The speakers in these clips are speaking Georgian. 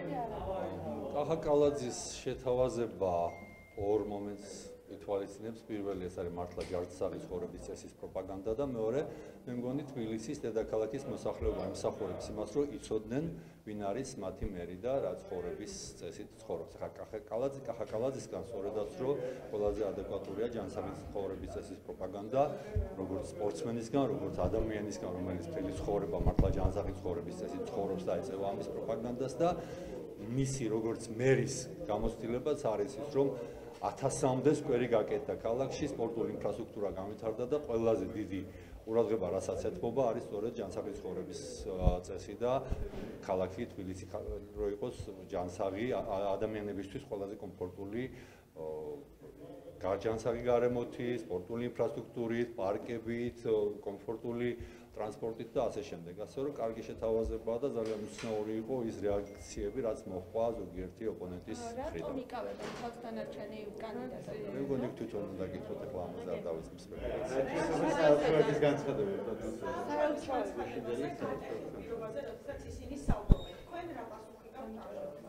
კახაკალაძის შეთავაზება ორ მომენტს ითვალისწინებს. პირველი ეს არის მართლა ჯარდსაღი ცხოვრების წესის პროპაგანდა და მეორე მე მგონი თბილისის დედაქალაქის მოსახლეობა ემსახურებს იმას, რომ იცოდნენ ვინ არის მათი მერი და რა ცხოვრების წესით ცხოვრობს. ხა კახაკალაძისგან სწორედაც რომ ყველაზე ადეკვატურია ჯანსაღი ცხოვრების წესის პროპაგანდა, როგორც სპორტსმენისგან, როგორც ადამიანისგან, რომელიც მთელი ცხოვრება მართლა ჯანსაღი ცხოვრების წესით ცხოვრობს და ეწევა ამის პროპაგანდას და მისი როგორც მერის გამოცდილებაც არის ის, რომ 1000-მდე სკვერი გაკეთდა ქალაქში, სპორტული ინფრასტრუქტურა განვითარდა და ყველაზე დიდი ყურადღება რასაც ეთმობა არის სწორედ ჯანსაღი ცხოვრების წესი და ქალაქი თბილისი რო იყოს ჯანსაღი ადამიანებისთვის ყველაზე კომფორტული ჯანსაღი გარემოთი, სპორტული ინფრასტრუქტურით, პარკებით, კომფორტული ტრანსპორტით და ასე შემდეგ. ასე რომ კარგი შეთავაზებაა და ძალიან უცნაური იყო ის რეაქციები, რაც მოჰყვა ზოგიერთი ოპონენტის მხრიდან. რატომ იკავებენ თავს დანარჩენი კანდიდატები? მე მგონი თვითონ უნდა გითხოთ ახლა ამაზე არ დავიწყებ სპეკულაციას. საერთაშორისო განცხადებები და ისინი საუბრობენ. თქვენ რა პასუხი გაქვთ?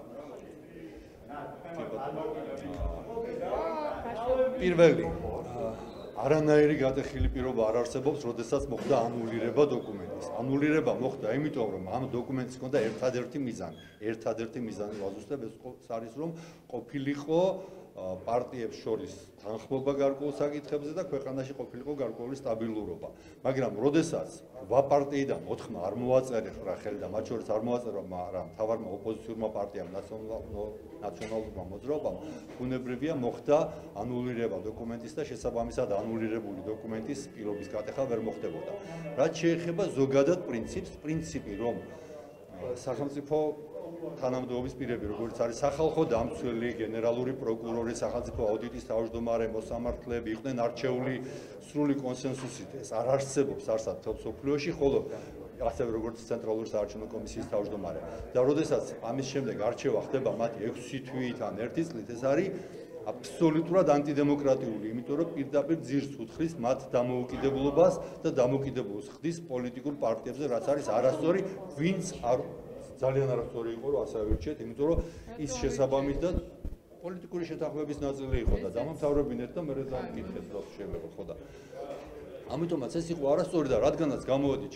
პირველი არანაირი გადახილი პირობა არ არსებობს, როდესაც მოხდა ანულირება დოკუმენტის. ანულირება მოხდა იმიტომ, რომ ამ დოკუმენტის ჰქონდა ერთადერთი მიზანი ვაზუსტებ, ეს არის რომ ყოფილიყო პარტიებს შორის თანხმობა გარკვეულ საკითხებზე და ქვეყანაში ყოფილიყო გარკვეული სტაბილურობა. მაგრამ როდესაც 8 პარტიიდან 4-მა არ მოაწერა ხელი და მათ შორის არ მოაწერა მთავარმა ოპოზიციურმა პარტიამ ნაციონალურმა მოძრაობამ, ბუნებრივია მოხდა ანულირება დოკუმენტის და შესაბამისად ანულირებული დოკუმენტის პირობის გატეხა ვერ მოხდებოდა. რაც შეეხება ზოგადად პრინციპი, რომ სახელმწიფო თანამდებობის პირები, როგორც არის სახალხო დამცველი, გენერალური პროკურორი, სახელმწიფო აუდიტის თავმჯდომარე, მოსამართლეები იყვნენ არჩეული სრული კონსენსუსით. ეს არ არსებობს არსად მთელ მსოფლიოში, ხოლო ასევე როგორც ცენტრალური საარჩევნო კომისიის თავმჯდომარე. და როდესაც ამის შემდეგ არჩევა ხდება მათი 6 თვით ან 1 წლით, ეს არის აბსოლუტურად ანტიდემოკრატიული, იმიტომ რომ პირდაპირ ძირს უთხრის მათ დამოუკიდებლობას და დამოუკიდებლობას ხდის პოლიტიკურ პარტიებზე, რაც არის არასწორი, ვინც არ ძალიან არასწორი იყო, რომ ასე ავირჩიეთ, იმიტომ რომ ის შესაბამისად პოლიტიკური შეთანხმების ნაწილი იყო და დამამთავრებინეთ და მერე დამკითხეთ და შემეღო ხო და ამიტომაც ეს იყო არასწორი და რადგანაც გამოვედით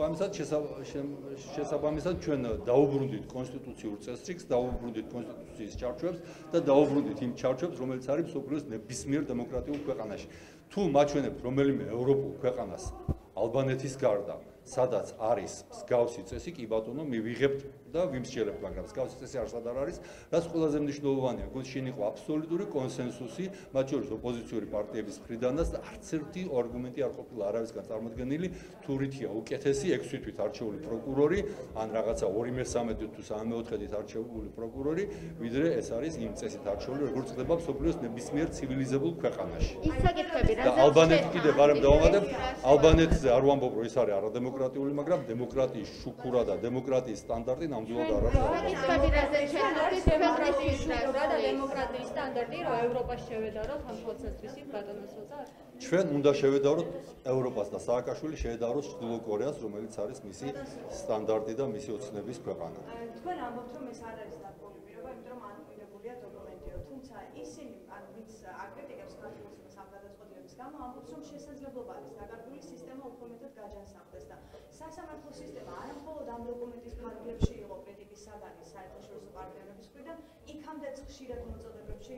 შესაბამისად ჩვენ დაუბრუნდით კონსტიტუციურ წესრიგს, დაუბრუნდით კონსტიტუციის ჩარჩოებს და დაუბრუნდით იმ ჩარჩოებს, რომელიც არის მსოფლიოს ნებისმიერ დემოკრატიულ ქვეყანაში. თუ მაჩვენებთ რომელიმე ევროპულ ქვეყანას ალბანეთის გარდა, სადაც არის მსგავსი წესი, კი ბატონო, მივიღებთ და ვიმსჯელებთ, მაგრამ მსგავსი წესი არსად არ არის, რაც ყველაზე მნიშვნელოვანია. გულშინ იყო აბსოლუტური კონსენსუსი, მათ შორის ოპოზიციური პარტიების მხრიდანაც და არც ერთი არგუმენტი არ ყოფილა არავისგან წარმოდგენილი, თუ რითია უკეთესი 6 თვით არჩეული პროკურორი, ან რაღაცა 2/13 თუ 3/4 არჩეული პროკურორი, ვიდრე ეს არის იმ წესით არჩეული, როგორც ხდება მსოფლიოს ნებისმიერ ცივილიზებულ ქვეყანაში. ის საკითხები რა და ალბანეთი კიდევ არემ დავამატებ, ალბანეთზე არ ვამბობ, რომ ის არის არადემოკრატიული, მაგრამ დემოკრატიის შუქურა და დემოკრატიის სტანდარტი ნამდვილად არ არის. საკითხები რაზე შეხედვით დემოკრატიის შუქურა და დემოკრატიის სტანდარტი, რომ ევროპაში შევედაროთ ამ პროცესის ბატონოსოთა? ჩვენ უნდა შევედაროთ ევროპას და სააკაშვილი შეედაროს ჩრდილო კორეას, რომელიც არის მისი სტანდარტი და მისი ოცნების ქვეყანა. თქვენ ამბობთ, რომ ეს არ არის დარკვეული პირობა, იმიტომ რომ ანულირებულია დოკუმენტიო, თუმცა ისინი, ან ვინც აკრიტიკებს ხალხის ამ გადაწყვეტილების გამო, ამბობს, რომ შესაძლებლობა არის დაკარგული სისტემა უფრო მეტად გაჯანსაღდეს და სასამართლო სისტემა არა მხოლოდ ამ დოკუმენტის ფარგლებში იყო კრიტიკის საგანი საერთაშორისო პარტნიორების მხრიდან, იქამდეც ხშირად მოწოდებებში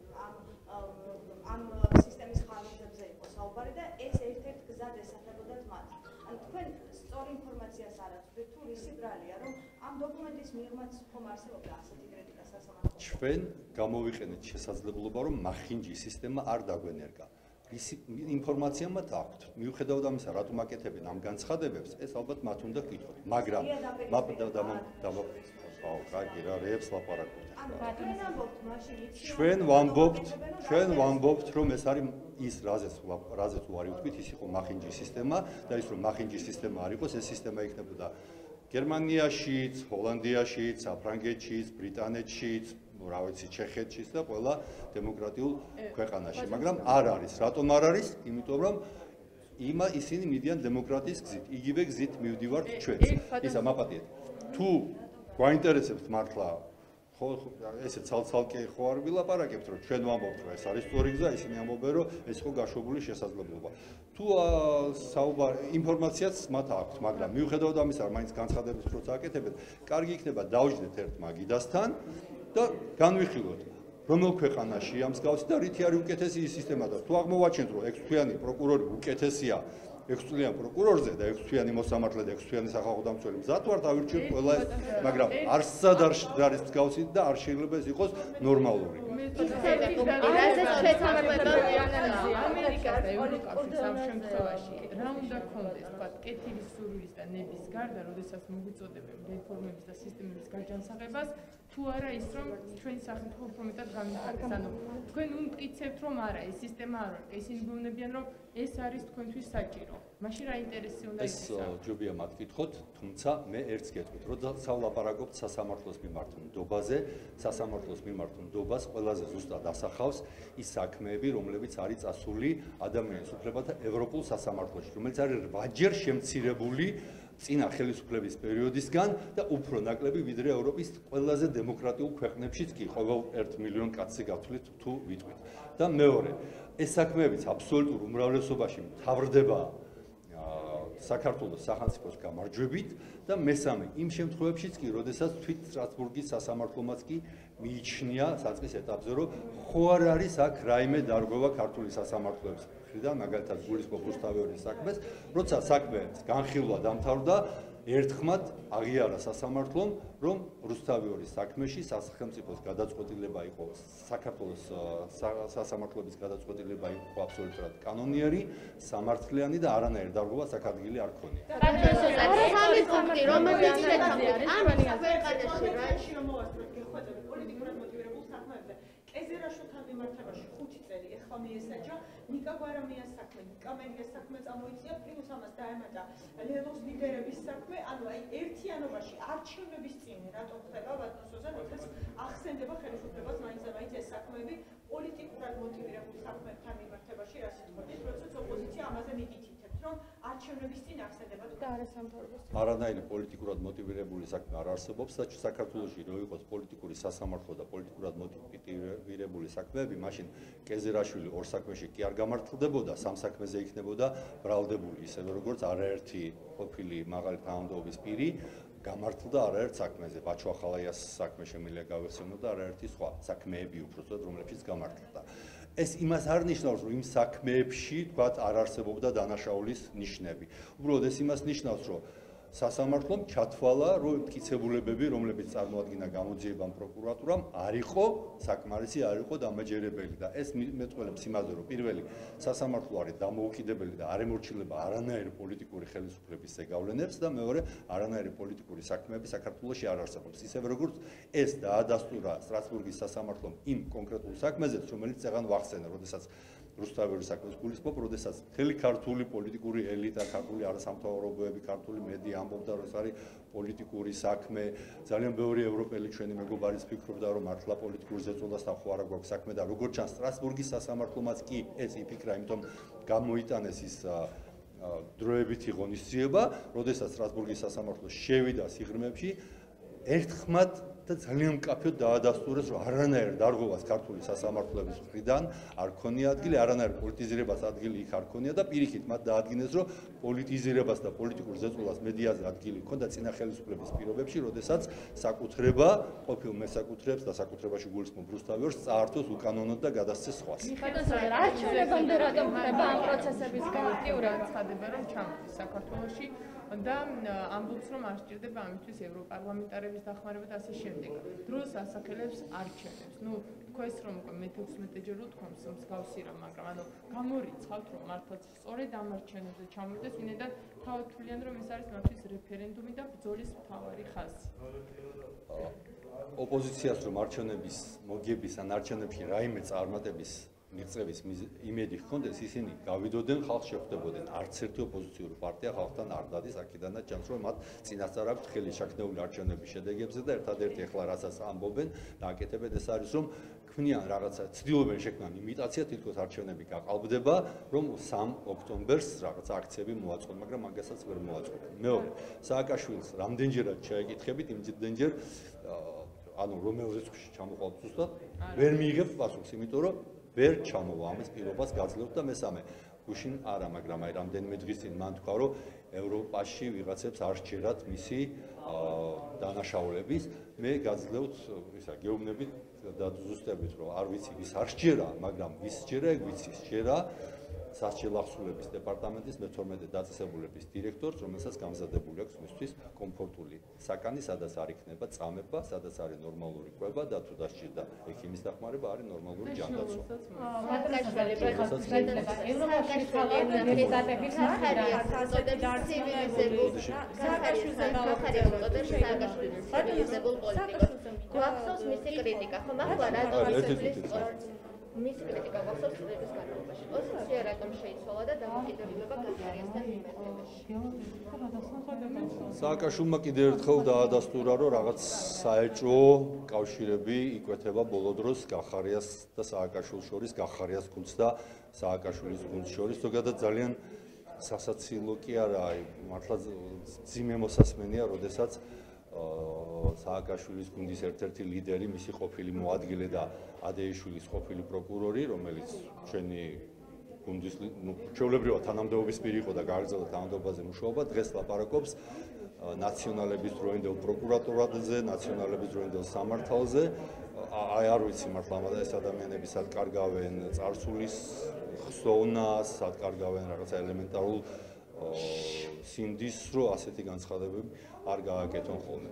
ამ სისტემის ხარჯებზე იყო საუბარი და ეს ერთ-ერთ გზად ესახებოდათ მათ. ან თქვენ სწორ ინფორმაციას არ აძლევთ თუ რისი ბრალია, რომ ამ დოკუმენტის მიღმაც ხომ არსებობდა ასეთი კრიტიკა სასამართლოში? ჩვენ გამოვიყენეთ შესაძლებლობა, რომ მახინჯი სისტემა არ დაგვენერგა. ინფორმაცია მათ აქვთ. მიუხედავად ამისა, რატომ აკეთებენ ამ განცხადებებს, ეს ალბათ მათ უნდა გკითხოთ. მაგრამ რეებს ლაპარაკობთ. ჩვენ ვამბობთ, რომ ეს არის ის რაზეც უარი ვთქვით, ის იყო მახინჯი სისტემა და ის რომ მახინჯი სისტემა არ იყოს, ეს სისტემა იქნებოდა გერმანიაშიც, ჰოლანდიაშიც, საფრანგეთშიც, ბრიტანეთშიც, რა ვიცი, ჩეხეთშიც და ყველა დემოკრატიულ ქვეყანაში, მაგრამ არ არის. რატომ არ არის? იმიტომ რომ ისინი მიდიან დემოკრატიის გზით. იგივე გზით მივდივართ ჩვენც. ისა მაპატიეთ. თუ გვაინტერესებთ მართლა ხო ესე ცალ-ცალკე ხო არ ვილაპარაკებთ რომ ჩვენ ვამბობთ რომ ეს არის სწორი გზა, ისინი ამბობენ რომ ეს ხო გაშვებული შესაძლებლობა. თუ ინფორმაციაც მათ აქვთ, მაგრამ მიუხედავად ამისა, მაინც განცხადების როცა აკეთებთ, კარგი იქნება დავჯდეთ ერთ მაგიდასთან და განვიხილოთ რომელ ქვეყანაშია მსგავსი და რითი არის უკეთესი ის სისტემა და თუ აღმოვაჩენთ რომ 6 თვიანი პროკურორი უკეთესია 6 თვიან პროკურორზე და 6 თვიანი მოსამართლე და 6 თვიანი სახალხო დამცველი მზად ვართ ავირჩიოთ ყველა ეს, მაგრამ არსად არ არის მსგავსი და არ შეიძლება ეს იყოს ნორმალური. ამერიკას და ევროკავშირს ამ შემთხვევაში რა უნდა ქონდეს, თქვა, კეთილის სურვილის და ნების გარდა, როდესაც მოგვიწოდებენ რეფორმების და სისტემების გაჯანსაღებას, თუ არა ის რომ ჩვენი სახელმწიფო უფრო მეტად განვითარდეს. ანუ თქვენ უმტკიცებთ რომ არა, ეს სისტემა არ არის, ისინი გვეუბნებიან რომ ეს არის თქვენთვის საჭირო. მაშინ რა ინტერესი უნდა ეს ჯობია მათ კითხოთ, თუმცა მე ერთს გეტყვით, როცა ვლაპარაკობთ სასამართლოს მიმართ ნდობაზე, სასამართლოს მიმართ ნდობას ყველაზე ზუსტად ასახავს ის საქმეები, რომლებიც არის წასული ადამიანის უფლებათა ევროპულ სასამართლოში, რომელიც არის 8-ჯერ შემცირებული წინა ხელისუფლების პერიოდისგან და უფრო ნაკლები ვიდრე ევროპის ყველაზე დემოკრატიულ ქვეყნებშიც კი ყოველ 1 მილიონ კაცზე გავთვლით თუ ვიტყვით. და მეორე, ეს საქმეებიც აბსოლუტურ უმრავლესობაში მთავრდება საქართველოს სახელმწიფოს გამარჯვებით და მესამე, იმ შემთხვევებშიც კი, როდესაც თვით სტრასბურგის სასამართლომაც კი მიიჩნია საწყის ეტაპზე, რომ ხო არ არის აქ რაიმე დარღვევა ქართული სასამართლოების მხრიდან, მაგალითად გულისხმობ რუსთაველის საქმეს, როცა საქმე განხილვა დამთავრდა, ერთხმად აღიარა სასამართლომ, რომ რუსთაველის საქმეში სახელმწიფოს გადაწყვეტილება იყო საქართველოს სასამართლოების გადაწყვეტილება იყო აბსოლუტურად კანონიერი, სამართლიანი და არანაირი დარღვევა საქადაგილი არ ქონია. სამი პუნქტი, რომელიც ქვეყანაში რომ მოვასწროთ გეხვეწები პოლიტიკურად მოტივირებულ საქმეებზე. ეზერაშვილთან მიმართებაში 5 წელი ეხლა მიესაჯა ნიკა გვარამიას საქმე, ნიკა მენგეს საქმე წამოიწია, პლუს ამას დაემატა ლელოს ლიდერების საქმე, ანუ აი ერთიანობაში არჩევნების წინ რატო ხდება ვატნოსოზე, როდესაც ახსენდება ხელისუფლებას მაინც ეს საქმეები პოლიტიკურად მოტივირებულ საქმეებთან მიმართებაში რა სიტყვებით, როდესაც ოპოზიცია ამაზე მიგითითებს, რომ არჩევნების წინ ახსენდება და არასამთავრობო არანაირი პოლიტიკურად მოტივირებული საქმე არ არსებობს და საქართველოში რო იყოს პოლიტიკური სასამართლო და პოლიტიკურად მოტივირებული საქმეები, მაშინ კეზერაშვილი ორ საქმეში კი არ გამართლდებოდა, სამ საქმეზე იქნებოდა ბრალდებული, ისევე როგორც არაერთი ყოფილი მაღალი თანამდებობის პირი გამართლდა არაერთ საქმეზე, ბაჩო ახალაიას საქმე შემიძლია გავეხსენოთ და არაერთი სხვა საქმეები უბრალოდ რომლებშიც გამართლდა. ეს იმას არ ნიშნავს, რომ იმ საქმეებში, თქვათ, არ არსებობდა დანაშაულის ნიშნები. უბრალოდ ეს იმას ნიშნავს, რომ სასამართლომ ჩათვალა, რომ მტკიცებულებები, რომლებიც წარმოადგინა გამოძიებამ პროკურატურამ, არ იყო საკმარისი, არ იყო დამაჯერებელი და ეს მეტყველებს იმაზე, რომ პირველი სასამართლო არის დამოუკიდებელი და არ ემორჩილება არანაირი პოლიტიკური ხელისუფლების ზეგავლენებს და მეორე, არანაირი პოლიტიკური საქმეები საქართველოში არ არსებობს. ისევე როგორც ეს დაადასტურა სტრასბურგის სასამართლომ იმ კონკრეტულ საქმეზეც, რომელიც წეგან ვახსენე, როდესაც რუსთაველის საქმეს გულისხმობ, როდესაც მთელი ქართული პოლიტიკური ელიტა, ქართული არასამთავრობოები, ქართული მედია ამბობდა, რომ ეს არის პოლიტიკური საქმე, ძალიან ბევრი ევროპელი ჩვენი მეგობარიც ფიქრობდა, რომ მართლა პოლიტიკურ ზეწოლასთან ხო არა გვაქვს საქმე და როგორც ჩანს, სტრასბურგის სასამართლომაც კი ეს იფიქრა, იმიტომ გამოიტანეს ის დროებითი ღონისძიება, როდესაც სტრასბურგის სასამართლო შევიდა სიღრმეებში, ერთხმად და ძალიან მკაფიოდ დაადასტურეს, რომ არანაირ დარღვევას ქართული სასამართლოების მხრიდან არ ქონია ადგილი, არანაირ პოლიტიზირებას ადგილი იქ არ ქონია და პირიქით მათ დაადგინეს, რომ პოლიტიზირებას და პოლიტიკურ ზეწოლას მედიაზე ადგილი ჰქონდა წინა ხელისუფლების პირობებში, როდესაც საკუთრება ყოფილ მესაკუთრეებს და საკუთრებაში გულისხმობ რუსთაველს წაართოს უკანონოდ და გადასცეს სხვას. არჩევნებამდე რატომ ხდება ამ პროცესების განხილვა ცხადება, რომ ჩამოდის საქართველოში და ამბობს, რომ არ სჭირდება ამისთვის ევროპარლამენტარების დახმარება და ასე შემდეგ. დროს ასახელებს არჩევნებს. ნუ თქვენს რომ მე-16 ჯერ უთქვამს მსგავსი რამ, მაგრამ ანუ გამორიცხავთ, რომ მართლაც სწორედ ამ არჩევნებზე ჩამოვიდეს, ვინაიდან თავად თვლიან, რომ ეს არის მათთვის რეფერენდუმი და ბრძოლის მთავარი ხაზი. ოპოზიციას რომ არჩევნების მოგების ან არჩევნებში რაიმე წარმატების მიღწევის იმედი ჰქონდეს, ისინი გავიდოდნენ, ხალხს შეხვდებოდნენ. არც ერთი ოპოზიციური პარტია ხალხთან არ დადის, აქედანაც ჩანს, რომ მათ წინასწარ აქვს ხელი შაქნეული არჩევნების შედეგებზე და ერთადერთი ახლა რასაც ამბობენ და აკეთებენ, ეს არის, რომ ქმნიან რაღაცა, ცდილობენ შექმნან იმიტაცია, თითქოს არჩევნები გაყალბდება, რომ 3 ოქტომბერს რაღაცა აქციები მოაწყონ, მაგრამ მაგასაც ვერ მოაწყობენ. მეორე, სააკაშვილს რამდენჯერად შეეკითხებით, იმდენჯერ ანუ რომელ რიცხვში ჩამოყალიბ ზუსტად ვერ მიიღებ პასუხს, იმიტომ რომ ვერ ჩამოვა ამის პირობას გაძლევთ და მესამე გუშინ არა, მაგრამ აი რამდენიმე დღის წინ მან თქვა, რომ ევროპაში ვიღაცებს არ სჯერათ მისი დანაშაულების, მე გაძლევთ ისა გეუბნებით და ზუსტებით, რომ არ ვიცი ვის არ სჯერა, მაგრამ ვის სჯერა, ეგ ვიცი სჯერა სასჯელ ახსულების დეპარტამენტის მე-12 დაწესებულების დირექტორს, რომელსაც გამზადებული აქვს მისთვის კომფორტული საკანი, სადაც არ იქნება წამება, სადაც არის ნორმალური კვება და თუ დასჭირდა ექიმის დახმარება, არის ნორმალური ჯანდაცვა. მის კრიტიკა გახსოვს წლების განმავლობაში. პოზიცია რატომ შეიცვალა და დამოკიდებულება გახარიასთან მიმართებაში. სააკაშვილმა კიდევ ერთხელ დაადასტურა, რომ რაღაც საეჭვო კავშირები იკვეთება ბოლო დროს გახარიას და სააკაშვილს შორის, გახარიას გუნდს და სააკაშვილის გუნდს შორის. ზოგადად ძალიან სასაცილო კი არა, მართლა ძიმე მოსასმენია, როდესაც სააკაშვილის გუნდის ერთ-ერთი ლიდერი, მისი ყოფილი მოადგილე და ადეიშვილის ყოფილი პროკურორი, რომელიც ჩვენი გუნდის ჩვეულებრივად თანამდებობის პირი იყო და გააგრძელა თანამდებობაზე მუშაობა, დღეს ლაპარაკობს ნაციონალების დროინდელ პროკურატურაზე, ნაციონალების დროინდელ სამართალზე. აი არ ვიცი მართლა ეს ადამიანები სად კარგავენ წარსულის ხსოვნას, სად კარგავენ რაღაცა ელემენტარულ სინდის, რომ ასეთი განცხადებები არ გააკეთონ ხოლმე.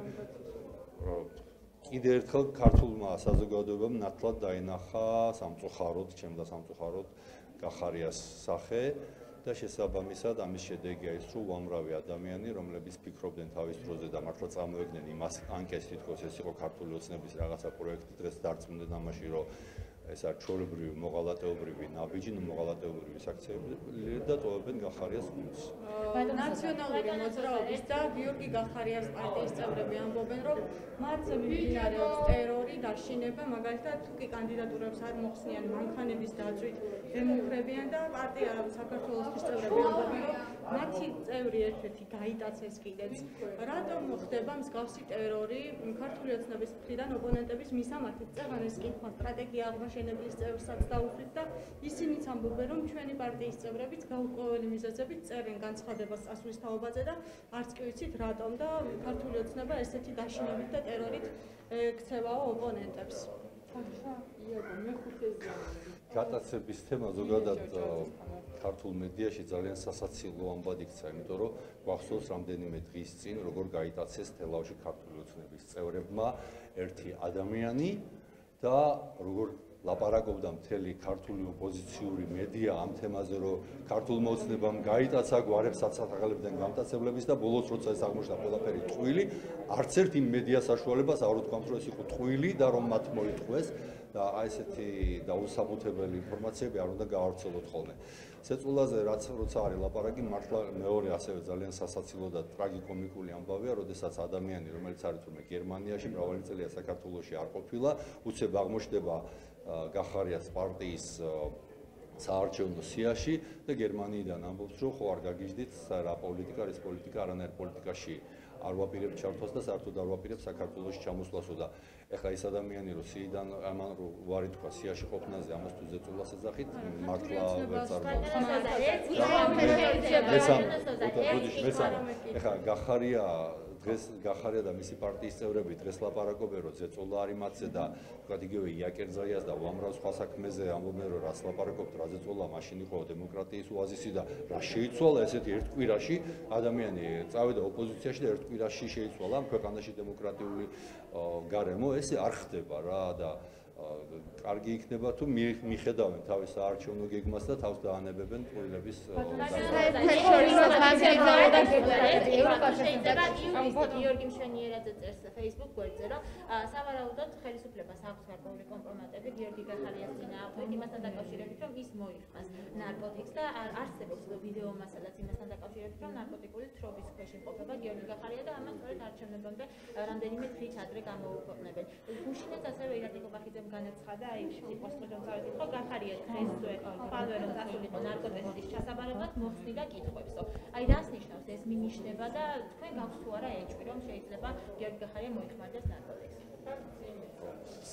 კიდევ ერთხელ ქართულმა საზოგადოებამ ნათლად დაინახა სამწუხაროდ, ჩემდა სამწუხაროდ გახარიას სახე და შესაბამისად ამის შედეგია ის, რომ უამრავი ადამიანი, რომლებიც ფიქრობდნენ თავის დროზე და მართლა წამოეგნენ იმას ანკეტს, თითქოს ეს იყო ქართული ოცნების რაღაცა პროექტი, დღეს დარწმუნდნენ ამაში, რომ ეს არის ჩვეულებრივი მოღალატეობრივი ნაბიჯი, მოღალატეობრივი საქციელი და ტოვებენ გახარიას გუნდს. ნაციონალური მოძრაობის და გიორგი გახარიას პარტიის წევრები ამბობენ, რომ მათზე მიმდინარეობს ტერორი, დაშინება, მაგალითად თუ კი კანდიდატურებს არ მოხსნიან მანქანების დაწვით, ემუქრებიან და პარტია საქართველოს წევრები ამბობენ, რომ მათი წევრი ერთ-ერთი გაიტაცეს კიდეც. რატომ ხდება მსგავსი ტერორი ქართული ოცნების მხრიდან ოპონენტების მისამართით? წევან ეს კითხვა სტრატეგია აღმაშენებლის წევრსაც დაუშვით და ისინიც ამბობენ, რომ ჩვენი პარტიის წევრებიც გაურკვეველი მიზეზებით წერენ განცხადებას წასვლის თაობაზე და არც კი ვიცით რატომ და ქართული ოცნება ესეთი დაშინებით და ტერორით ქცევაო ოპონენტებს. გატაცების თემა ზოგადად ქართულ მედიაში ძალიან სასაცილო ამბად იქცა, იმიტომ რომ გვახსოვს რამდენიმე დღის წინ როგორ გაიტაცეს თელავში ქართული ოცნების წევრებმა ერთი ადამიანი და როგორ ლაპარაკობდა მთელი ქართული ოპოზიციური მედია ამ თემაზე, რომ ქართულმა ოცნებამ გაიტაცა გვარებს საცალფეხებიდან გამტაცებლების და ბოლოს როცა ეს აღმოჩნდა ყველაფერი ტყუილი, არც ერთ იმ მედია საშუალებას არ უთქვამთ, რომ ეს იყო ტყუილი და რომ მათ მოიტყვეს და აი ესეთი დაუსაბუთებელი ინფორმაციები არ უნდა გავავრცელოთ ხოლმე. სეწულაზე რაც როცა არის ლაპარაკი, მართლა მეორე ასევე ძალიან სასაცილო და ტრაგიკომიკული ამბავია, როდესაც ადამიანი, რომელიც არის თურმე გერმანიაში, მრავალი წელია საქართველოში არ ყოფილა, უცებ აღმოჩნდება გახარიას პარტიის საარჩევნო სიაში და გერმანიიდან ამბობს, რომ ხო არ გაგიჟდით რა პოლიტიკა, ეს პოლიტიკა არანაირ პოლიტიკაში არ ვაპირებთ ჩართვას და საერთოდ არ ვაპირებთ საქართველოში ჩამოსვლასო და ეხლა ეს ადამიანი რომ სიიდან ამან რო ვარი თქვა სიაში ყოფნაზე ამას თუ ზეწოლას ეძახით მართლა ვერ წარმოვიდგინეთ. ეხლა გახარია და მისი პარტიის წევრები დღეს ლაპარაკობენ რომ ზეწოლა არის მათზე და თქვა იგივე იაკერძაიას და უამრავ სხვა საქმეზე ამბობენ რომ რას ლაპარაკობთ რა ზეწოლა მაშინ იყო დემოკრატიის ოაზისი და რა შეიცვალა ესეთი ერთ კვირაში ადამიანი წავიდა ოპოზიციაში და ერთ კვირაში შეიცვალა ამ ქვეყანაში დემოკრატიული გარემო ესე არ ხდება რა და კარგი იქნება თუ მიხედავენ თავის საარჩევნო გეგმას და თავს დაანებებენ ტყუილების გიორგი მშვენიერაძე წერს Facebook გვერდზე, რომ სავარაუდოდ ხელისუფლებას აქვს გარკვეული კომპრომატები გიორგი გახარიას წინააღმდეგ იმასთან დაკავშირებით, რომ ის მოიხმას ნარკოტიკს და არსებობს ვიდეო მასალაც იმასთან დაკავშირებით, რომ ნარკოტიკული თრობის ქვეშ იმყოფება გიორგი გახარია და ამას სწორედ არჩევნებამდე რამდენიმე დღით ადრე გამოუქვეყნებენ. გუშინაც ასევე ირაკლი კობახიძემ განაცხადა, აი სიტყვას ხოჯამწარით იყო გახარია დღესვე ხვალე რომ დასულიყო ნარკოტიკის ჩასაბარებლად მოხსნი და კითხვებსო. აი რას ნიშნავს ეს მინიშნება და თქვენ გაქვთ თუ არა ეჭვი, რომ შეიძლება გიორგი გახარია მოიხმარდეს ნარკოტიკს?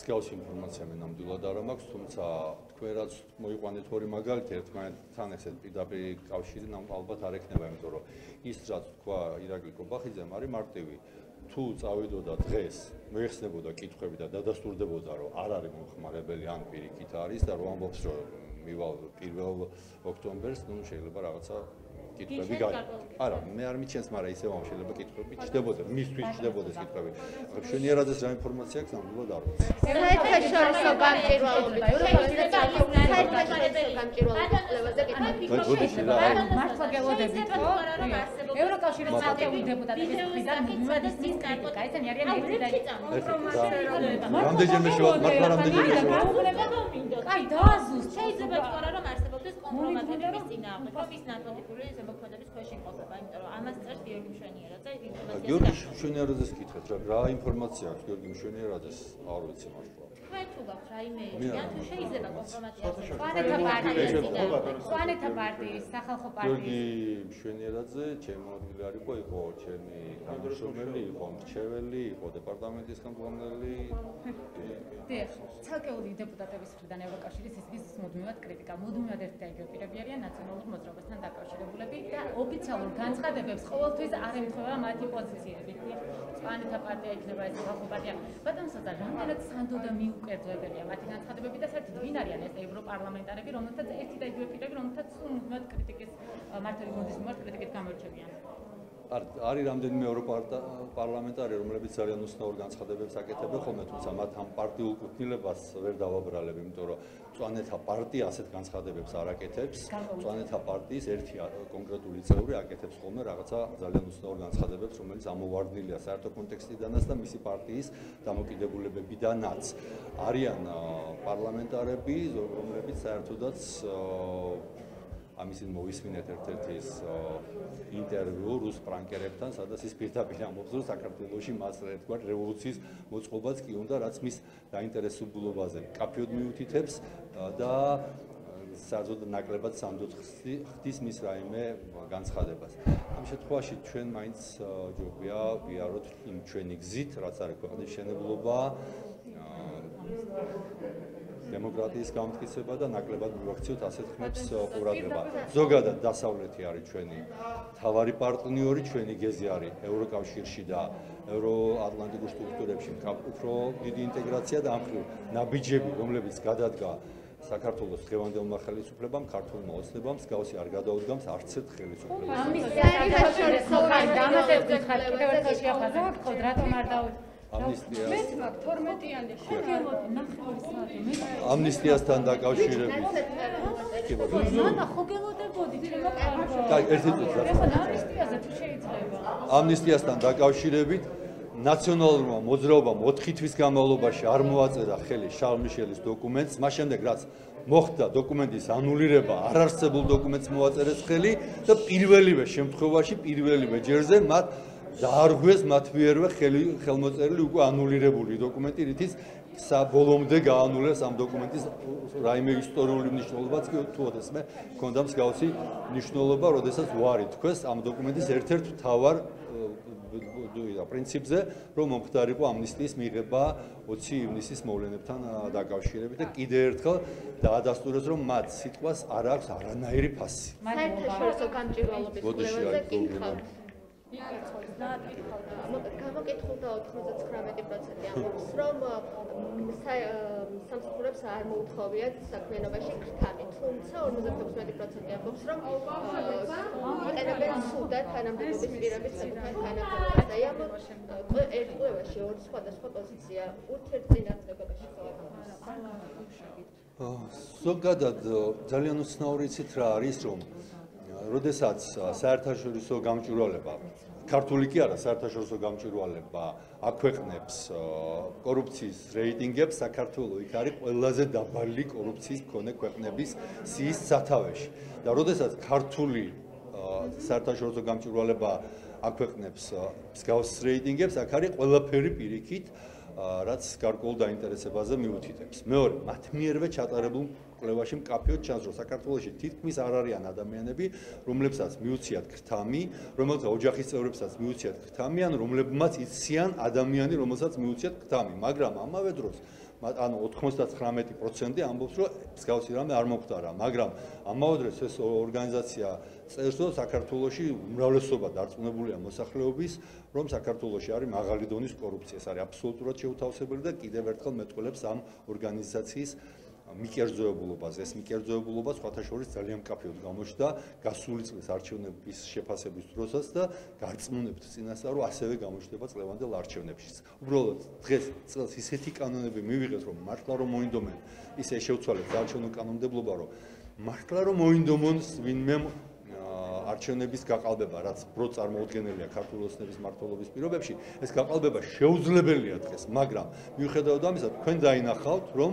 მსგავსი ინფორმაცია მე ნამდვილად არ მაქვს, თუმცა თქვენ რაც მოიყვანეთ ორი მაგალითი ერთმანეთთან ესეთ პირდაპირ კავშირი ალბათ არ ექნება, იმიტომ რომ ის რაც თქვა ირაკლი კობახიძემ არის მარტივი. თუ წავიდოდა დღეს, მოიხსნებოდა კითხვები და დადასტურდებოდა, რომ არ არის მომხმარებელი ან პირიქით არის და რომ ამბობს, რომ მივალ 1 ოქტომბერს, ну შეიძლება რაღაცა კითხვები არა, მე არ მიჩენს, მაგრამ ისევ ამ შეიძლება კითხვები ჩდებოდა, მისთვის ჩდებოდეს კითხვები. მშვენიერაძეს რა ინფორმაცია აქვს, ნამდვილად არ ვიცი. საერთაშორისო გამჭვირვალობით, საერთაშორისო გამჭვირვალობაზე მართლა გელოდებით, ხო? ევროკავშირის ცალკეული დეპუტატების მხრიდან მუდმივად ისმის კრიტიკა, ესენი არიან რამდენჯერმე შევა, მართლა რამდენჯერმე შევა. კაი, დააზუსტ. შეიძლება თქვა რომ არსებობს კომპრომატების წინააღმდეგ, რომ ის ნარკოტიკული ზემოქმედების ქვეშ იმყოფება, იმიტომ რომ ამას წერს გიორგი მშვენიერაძე ინფორმაციაზე. გიორგი მშვენიერაძეს კითხეთ, რა ინფორმაცია აქვს გიორგი მშვენიერაძეს, არ ვიცი მართლა. თქვენ თუ გაქვთ რაიმე იდეა, თუ შეიძლება კომპრომატია სვანეთა პარტიის, სახალხო პარტიის. გიორგი მშვენიერაძე ჩემი ადგილი არ იყო, ჩემი თანამშრომელი იყო, მრჩეველი იყო, დეპარტამენტის ხელმძღვანელი. დიახ, ცალკეული დეპუტატების მხრიდან ევროკავშირის ისმის მუდმივად კრიტიკა, მუდმივად ერთი და იგივე პირები არიან ნაციონალურ მოძრაობასთან დაკავშირებულები და ოფიციალურ განცხადებებს ყოველთვის არ ემთხვევა მათი პოზიციები. სვანეთა პარტია იქნება ეს სახალხო პარტია. ბატონსა, რამდენად სანდო და მიუკერძოებელია მათი განცხადებები და საერთოდ ვინ არიან ეს ევროპარლამენტარები, რომელთაც ერთი და იგივე პირები, რომელთაც მუდმივად კრიტიკის მართალი გუნდის მიმართ კრიტიკით გამოირჩევიან. არის რამდენიმე ევროპარლამენტარი, რომლებიც ძალიან უცნაურ განცხადებებს აკეთებენ ხოლმე, თუმცა მათ ამ პარტიულ კუთვნილებას ვერ დავაბრალებ, იმიტომ რომ მწვანეთა პარტია ასეთ განცხადებებს არ აკეთებს. მწვანეთა პარტიის ერთი კონკრეტული წევრი აკეთებს ხოლმე რაღაცა ძალიან უცნაურ განცხადებებს, რომელიც ამოვარდნილია საერთო კონტექსტიდანაც და მისი პარტიის დამოკიდებულებებიდანაც. არიან პარლამენტარები, რომლებიც საერთოდაც ამისინ მოვისმინეთ ერთ-ერთი ის ინტერვიუ რუს პრანკერებთან, სადაც ის პირდაპირ ამბობს, რომ საქართველოში მას ერთგვარ რევოლუციის მოწყობაც კი უნდა, რაც მის დაინტერესებულობაზე მკაფიოდ მიუთითებს და საერთოდ ნაკლებად სანდოდ ხდის მის რაიმე განცხადებას. ამ შემთხვევაში ჩვენ მაინც ჯობია ვიაროთ იმ ჩვენი გზით, რაც არის ქვეყნის მშენებლობა, დემოკრატიის გამტკიცება და ნაკლებად მივაქციოთ ასეთ ხმებს ყურადღება. ზოგადად დასავლეთი არის ჩვენი მთავარი პარტნიორი, ჩვენი გეზი არის ევროკავშირში და ევროატლანტიკურ სტრუქტურებში უფრო დიდი ინტეგრაცია და ამ მხრივ ნაბიჯები, რომლებიც გადადგა საქართველოს დღევანდელმა ხელისუფლებამ, ქართულმა ოცნებამ, მსგავსი არ გადაუდგამს არც ერთ ხელისუფლებას. ამის საერთაშორისო გამოცდილებას კიდევ ერთხელ შეახაზა, ხო, რატომ არ დავით? ამნისტია. მე მაგ 12-იანი ხოგელოდი, ნახევარი საათი, მე. ამნისტიასთან დაკავშირებით. მამა, ხოგელოდებოდი, ჩემო კარგო. კაი, ერთი წუთი. ეხლა ამნისტიაზე თუ შეიძლება. ამნისტიასთან დაკავშირებით ნაციონალურმა მოძრაობამ 4 თვის განმავლობაში არ მოაწერა ხელი შარლ მიშელის დოკუმენტს, მას შემდეგ რაც მოხდა დოკუმენტის ანულირება, არარსებულ დოკუმენტს მოაწერეს ხელი და პირველივე შემთხვევაში, პირველივე ჯერზე მათ დაარღვეს მათ მიერვე ხელმოწერილი უკვე ანულირებული დოკუმენტი, რითიც საბოლომდე გაანულეს ამ დოკუმენტის რაიმე ისტორიული მნიშვნელობაც კი თუ ოდესმე ჰქონდა მსგავსი მნიშვნელობა, როდესაც უარი თქვეს ამ დოკუმენტის ერთ-ერთ მთავარ პრინციპზე, რომ მომხდარიყო ამნისტიის მიღება 20 ივნისის მოვლენებთან დაკავშირებით და კიდევ ერთხელ დაადასტურეს, რომ მათ სიტყვას არ აქვს არანაირი ფასი. საერთაშორისო გამჭვირვალობის კვლევაზე კითხავ. გამოკითხულდა 99% ამბობს, რომ სამსახურებს არ მოუთხოვიათ საქმიანობაში ქრთამი, თუმცა 56% ამბობს, რომ იყენებენ სუდად თანამდებობის პირების თანამდებობას. აი ამ ერთ კვლევაში ორი სხვადასხვა პოზიცია ურთიერთწინააღმდეგობაში ხო? ზოგადად ძალიან უცნაური იცით რა არის, რომ როდესაც საერთაშორისო გამჭვირვალება, ქართული კი არა, საერთაშორისო გამჭვირვალება აქვეყნებს კორუფციის რეიტინგებს, საქართველო იქ არის ყველაზე დაბალი კორუფციის მქონე ქვეყნების სიის სათავეში. და როდესაც ქართული საერთაშორისო გამჭვირვალება აქვეყნებს მსგავს რეიტინგებს, აქ არის ყველაფერი პირიქით, რაც გარკვეულ დაინტერესებაზე მიუთითებს. მეორე, მათ მიერვე ჩატარებულ კვლევაში მკაფიოდ ჩანს, რომ საქართველოში თითქმის არ არიან ადამიანები, რომლებსაც მიუციათ ქრთამი, რომელთა ოჯახის წევრებსაც მიუციათ ქრთამი, ან რომლებმაც იციან ადამიანი, რომელსაც მიუციათ ქრთამი, მაგრამ ამავე დროს ანუ 99% ამბობს, რომ მსგავსი რამე არ მომხდარა, მაგრამ ამავე დროს ეს ორგანიზაცია წერს, რომ საქართველოში უმრავლესობა დარწმუნებულია მოსახლეობის, რომ საქართველოში არის მაღალი დონის კორუფცია, ეს არის აბსოლუტურად შეუთავსებელი და კიდევ ერთხელ მეტყველებს ამ ორგანიზაციის მიკერძოებულობას. ეს მიკერძოებულობა სხვათა შორის ძალიან მკაფიოდ გამოჩნდა გასული წლის არჩევნების შეფასების დროსაც და გარწმუნებთ წინასწარ, რომ ასევე გამოჩნდება წლევანდელ არჩევნებშიც. უბრალოდ დღეს წელს ისეთი კანონები მივიღეთ, რომ მართლა რომ მოინდომენ, ისე შევცვალეთ არჩევნო კანონმდებლობა, რომ მართლა რომ მოინდომონ ვინმე არჩევნების გაყალბება, რაც პრო წარმოუდგენელია ქართული ოცნების მმართველობის პირობებში, ეს გაყალბება შეუძლებელია დღეს, მაგრამ მიუხედავად ამისა, თქვენ დაინახავთ, რომ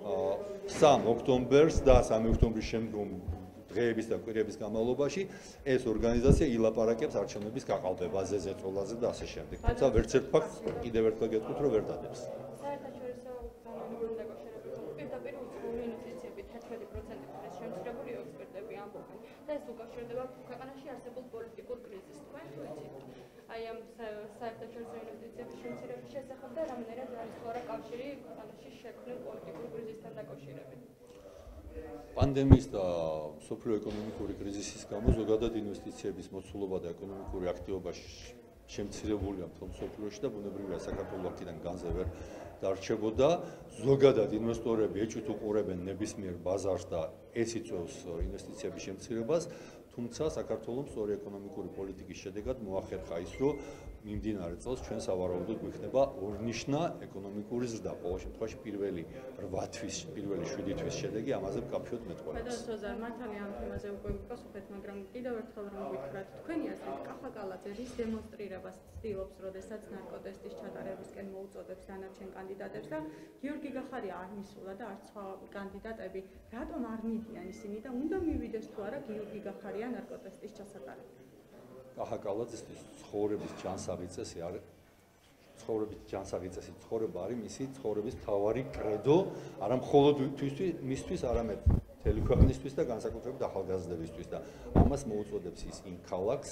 3 ოქტომბერს და 3 ოქტომბრის შემდგომ დღეების და კვირების განმავლობაში ეს ორგანიზაცია ილაპარაკებს არჩევნების გაყალბებაზე, ზეწოლაზე და ასე შემდეგ. თუმცა ვერც ერთ ფაქტს კიდევ ერთხელ გეტყვით, რომ ვერ დადებს. საერთაშორისო კანონმდებლობის დაკავშირებით პირდაპირ უცხოური ინვესტიციები 11% ეს შემცირებული ექსპერტები ამბობენ და ეს უკავშირდება ქვეყანაში არსებულ პოლიტიკურ კრიზისს. თქვენ თუ იცით? აი ამ საერთაშორისო ინვესტიციების შემცირების შესახებ და რამდენად არის ხო რა კავშირი ქვეყანაში შექმნილ პოლიტიკურ კრიზისთან დაკავშირებით? პანდემიის და სოფლიო ეკონომიკური კრიზისის გამო ზოგადად ინვესტიციების მოცულობა და ეკონომიკური აქტივობა შემცირებულია მთელ მსოფლიოში და ბუნებრივია საქართველოს აქედან განზე ვერ დარჩებოდა. ზოგადად ინვესტორები ეჭვით უყურებენ ნებისმიერ ბაზარს და ეს იწვევს ინვესტიციების შემცირებას, თუმცა საქართველოს სწორი ეკონომიკური პოლიტიკის შედეგად მოახერხა ის, რომ მიმდინარე წელს ჩვენ სავარაუდოდ გვექნება ორნიშნა ეკონომიკური ზრდა. ყოველ შემთხვევაში პირველი 8 თვის, პირველი 7 თვის შედეგი ამაზე მკაფიოდ მეტყველებს. ფედერალ მართალი ამ თემაზე უკვე ვიპასუხეთ, მაგრამ კიდევ ერთხელ რომ გითხრათ, თქვენი აზრით კახაკალაძე რის დემონსტრირებას ცდილობს, როდესაც ნარკოტესტის ჩატარებისკენ მოუწოდებს დანარჩენ კანდიდატებს და გიორგი გახარია არ მისულა და არც სხვა კანდიდატები, რატომ არ მიდიან ისინი და უნდა მივიდეს თუ არა გიორგი გახარია ნარკოტესტის ჩასატარებლად? კახაკალაძისთვის ცხოვრების ჯანსაღი წესი არის ცხოვრების ჯანსაღი წესი ცხოვრება არის მისი ცხოვრების მთავარი კრედო, არა მხოლოდ მისთვის, არამედ მთელი ქვეყნისთვის და განსაკუთრებით ახალგაზრდებისთვის და ამას მოუწოდებს ის იმ ქალაქს,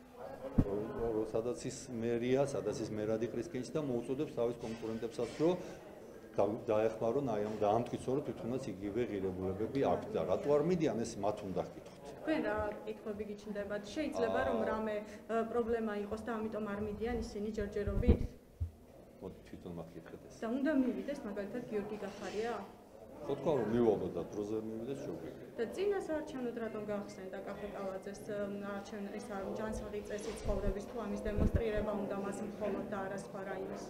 სადაც ის მერია, სადაც ის მერადი კრისკენს და მოუწოდებს თავის კონკურენტებსაც, რომ დაეხმარონ აი ამ დაამტკიცონ, რომ თვითონაც იგივე ღირებულებები აქვთ და რატო არ მიდიან ეს მათ უნდა ჰკითხოთ. თქვენ რა კითხვები გიჩნდებათ? შეიძლება რომ რამე პრობლემა იყოს და ამიტომ არ მიდიან ისინი ჯერჯერობით? მოდი თვითონ მაქეთქეთ ეს. და უნდა მივიდეს მაგალითად გიორგი გახარია? ხო თქვა რომ მივალო და დროზე მივიდეს შეგვიძლია. და წინას არჩევნად რატომ გაახსენდა კახაკალაძეს არჩევნის ჯანსაღი წესი ცხოვრების თუ ამის დემონსტრირება უნდა მას მხოლოდ და არა სხვა რაიმეს?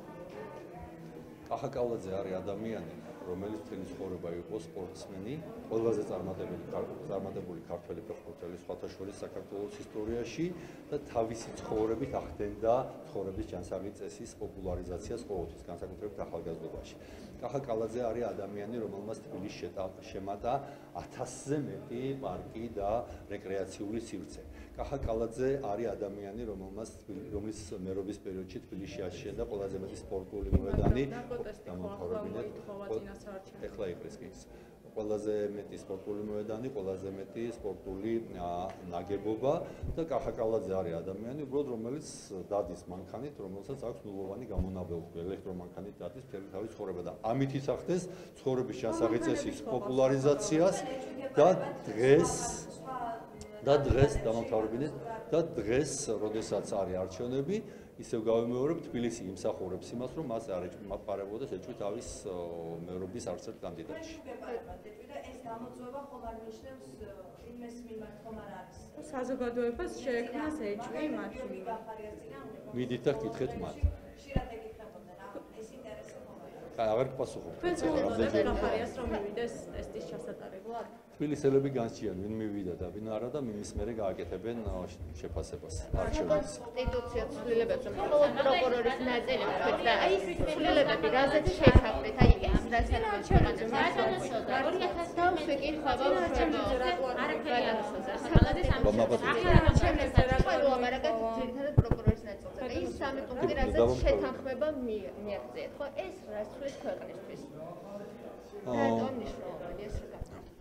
კახაკალაძე არის ადამიანი, რომელიც მთელი ცხოვრება იყო სპორტსმენი, ყველაზე წარმატებული ქართველი ფეხბურთელი სხვათა შორის საქართველოს ისტორიაში და თავისი ცხოვრებით ახდენდა ცხოვრების ჯანსაღი წესის პოპულარიზაციას ყოველთვის, განსაკუთრებით ახალგაზრდობაში. კახაკალაძე არის ადამიანი, რომელმაც თბილისში შემატა 1000-ზე მეტი პარკი და რეკრეაციული სივრცე. კახაკალაძე არის ადამიანი, რომლის მერობის პერიოდში თბილისში აშენდა ყველაზე მეტი სპორტული მოედანი, ეხლა იყრისკის. ყველაზე მეტი სპორტული მოედანი, ყველაზე მეტი სპორტული ნაგებობა და კახაკალაძე არის ადამიანი, უბრალოდ რომელიც დადის მანქანით, რომელსაც აქვს ნულოვანი გამონაბოლქვი, ელექტრომანქანით დადის მთელი თავის ცხოვრება და ამით ისახდეს ცხოვრების ჯანსაღი წესის პოპულარიზაციას და დღეს დამთავრებინეთ და დღეს, როდესაც არის არჩევნები, ისევ გავიმეორებ, თბილისი იმსახურებს იმას, რომ მას არ ეპარებოდეს ეჭვი თავის მერობის არც ერთ კანდიდატში. ეს გამოწვევა ხომ არ ნიშნავს იმის მიმართ ხომ არ არის? საზოგადოებას შეექმნას ეჭვი მათ მიმართ. მიდით და გითხეთ მათ. ხშირად ეკითხებოდნენ, ეს ინტერესი ხომ არის? აღარ გპასუხობ. თქვენ მოუწოდეთ გახარიას რომ მივიდეს ტესტის ჩასატარებლად? თბილისელები განსჭიან, ვინ მივიდა და ვინ არა და მის მერე გააკეთებენ შეფასებას არჩევნებს. კონსტიტუცია ცვლილებებს მხოლოდ პროკურორის ნაწილი ვთქვით და აი ეს ცვლილებები რაზეც შეიხავრეთ, აი ეს რასაც არჩევნებზე დავსვი კითხვა არაფერი არ მოსწონს. ხალხი ლაპარაკობთ ძირითადად პროკურორის ნაწილზე. და ის სამი პუნქტი რაზეც შეთანხმება მიაღწიეთ, ხო? ეს რას ცვლის ქვეყნისთვის? რატომ მნიშვნელოვანია ეს?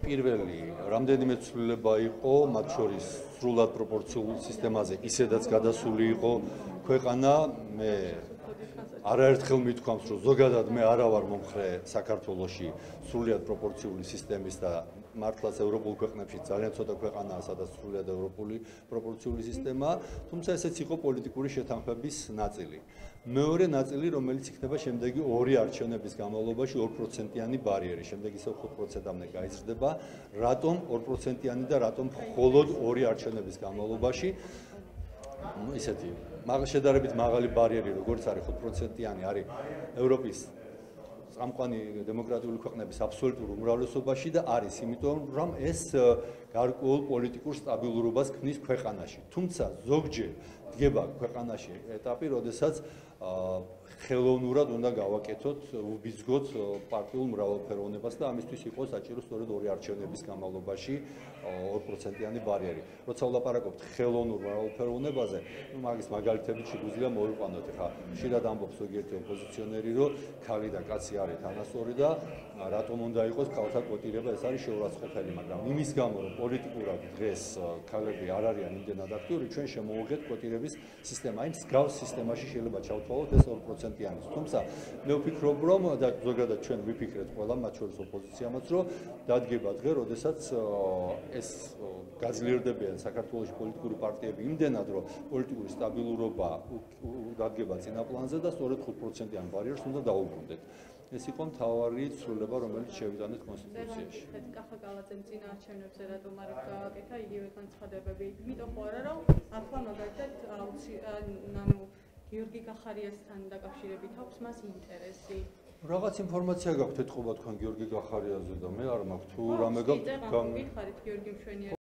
პირველი რამდენიმე ცვლილება იყო, მათ შორის სრულად პროპორციულ სისტემაზე ისედაც გადასული იყო ქვეყანა. მე არაერთხელ მithქვამს, რომ ზოგადად მე არა ვარ მომხრე საქართველოში სრულად პროპორციული სისტემის და მართლაც ევროპულ ქვეყნებში ძალიან ცოტა ქვეყანაა, სადაც სრულად ევროპული პროპორციული სისტემა, თუმცა ესეც იყო პოლიტიკური შეთანხმების ნაწილი. მეორე ნაწილი, რომელიც იქნება შემდეგი ორი არჩევნების განმავლობაში 2%-იანი ბარიერი, შემდეგ ისევ 5%-ამდე გაიზრდება. რატომ 2%-იანი და რატომ მხოლოდ ორი არჩევნების განმავლობაში? ისეთი შედარებით მაღალი ბარიერი, როგორც არის 5%-იანი, არის ევროპის წამყვანი დემოკრატიული ქვეყნების აბსოლუტურ უმრავლესობაში და არის იმიტომ, რომ ეს გარკვეულ პოლიტიკურ სტაბილურობას ქმნის ქვეყანაში. თუმცა ზოგჯერ დგება ქვეყანაში ეტაპი, როდესაც ხელოვნურად უნდა გავაკეთოთ, უბიძგოთ პარტიულ მრავალფეროვნებას და ამისთვის იყო საჭირო სწორედ ორი არჩევნების განმავლობაში 2%-იანი ბარიერი. როცა ვლაპარაკობთ ხელოვნურ მრავალფეროვნებაზე, მაგის მაგალითებით შეგვიძლია მოვიყვანოთ. ხა ხშირად ამბობს ზოგიერთი ოპოზიციონერი, რომ ქალი და კაცი არის თანასწორი და რატომ უნდა იყოს ქალთა კვოტირება, ეს არის შეურაცხყოფელი, მაგრამ იმის გამო, რომ პოლიტიკურად დღეს ქალები არ არიან იმდენად აქტიური, ჩვენ შემოვიღეთ კვოტირების სისტემა. იმ მსგავს სისტემაში შეიძლება ჩავთვალოთ ეს 2%-იანიც. თუმცა მე ვფიქრობ, რომ და ზოგადად ჩვენ ვიფიქრეთ ყველა, მათ შორის ოპოზიციამაც, რომ დადგება დღე, როდესაც ეს გაძლიერდებიან საქართველოს პოლიტიკური პარტიები იმდენად, რომ პოლიტიკური სტაბილურობა დადგება წინა პლანზე და სწორედ 5%-იან ბარიერს უნდა დაუბრუნდეთ. ეს იყო მთავარი ცვლილება, რომელიც შევიტანეთ კონსტიტუციაში. კახაკალაძემ წინა არჩევნებზე რატომ არ გააკეთა იგივე განცხადებები? იმიტომ ხო არა, რომ ახლა მაგალითად გიორგი გახარიასთან დაკავშირებით აქვს მას ინტერესი. რაღაც ინფორმაცია გაქვთ ეთყობა თქვენ გიორგი გახარიაზე და მე არ მაქვს თუ რამე გაქვთ გითხარით გიორგი მშვენიერი